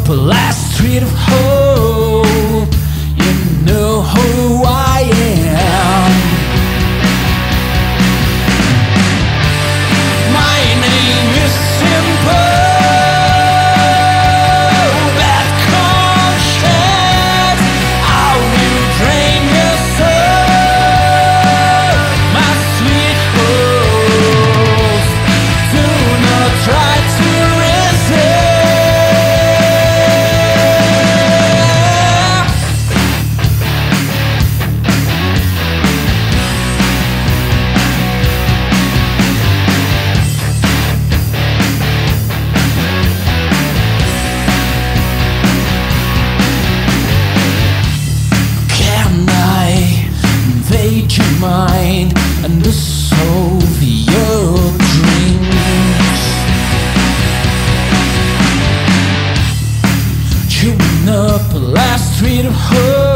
up a last street of hope. You know who I am. My name is simple. Bad conscience, I will drain your soul. My sweet host, do not try to resist. Can I invade your mind and dissolve your dreams? Chewing up a last street of hope.